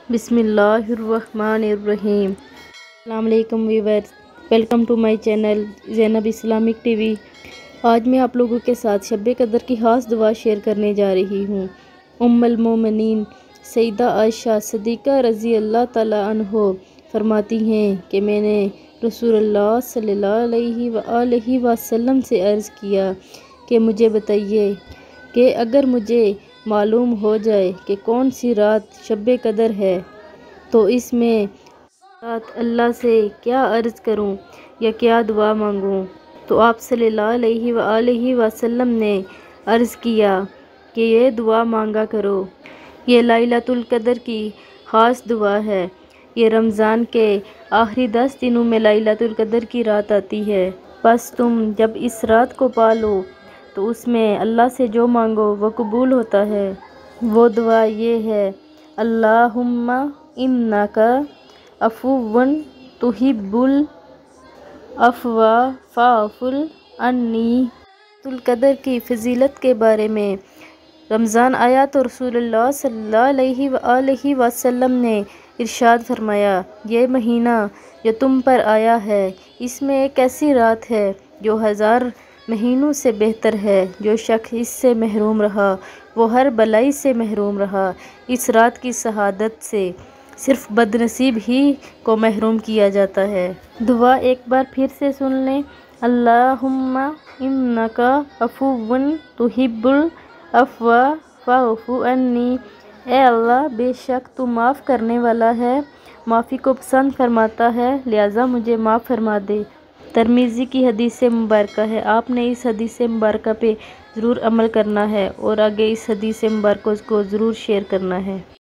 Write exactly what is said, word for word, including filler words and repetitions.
بسم اللہ الرحمن الرحیم۔ السلام علیکم viewers, welcome to my channel Zainab Islamic TV. آج میں آپ لوگوں کے ساتھ شب قدر کی خاص دعا شیئر کرنے جا رہی ہوں۔ ام المومنین سیدہ عائشہ صدیقہ رضی اللہ تعالیٰ عنہ فرماتی ہیں کہ میں نے رسول اللہ صلی اللہ علیہ وآلہ وسلم سے عرض کیا کہ مجھے بتائیے کہ اگر مجھے معلوم ہو جائے کہ کون سی رات شب قدر ہے تو اس میں رات اللہ سے کیا عرض کروں یا کیا دعا مانگوں؟ تو آپ صلی اللہ علیہ وآلہ وسلم نے عرض کیا کہ یہ دعا مانگا کرو۔ یہ لیلۃ القدر کی خاص دعا ہے۔ یہ رمضان کے آخری دس دنوں میں لیلۃ القدر کی رات آتی ہے۔ بس تم جب اس رات کو پا لو تو اس میں اللہ سے جو مانگو وہ قبول ہوتا ہے۔ وہ دعا یہ ہے: اللہم انک عفو تحب العفو فاعف عنی۔ القدر کی فضیلت کے بارے میں رمضان آیا تو رسول اللہ صلی اللہ علیہ وآلہ وسلم نے ارشاد فرمایا: یہ مہینہ جو تم پر آیا ہے اس میں ایک ایسی رات ہے جو ہزار مہینوں سے بہتر ہے۔ جو شخص اس سے محروم رہا وہ ہر بلائی سے محروم رہا۔ اس رات کی شہادت سے صرف بد نصیب ہی کو محروم کیا جاتا ہے۔ دعا ایک بار پھر سے سن لیں: اللہم انک عفو تحب العفو فاعف عنی۔ اے اللہ، بے شک تو معاف کرنے والا ہے، معافی کو پسند فرماتا ہے، لہٰذا مجھے معاف فرما دے۔ ترمذی کی حدیث مبارکہ ہے۔ آپ نے اس حدیث مبارکہ پہ ضرور عمل کرنا ہے اور آگے اس حدیث مبارکہ کو ضرور شیئر کرنا ہے۔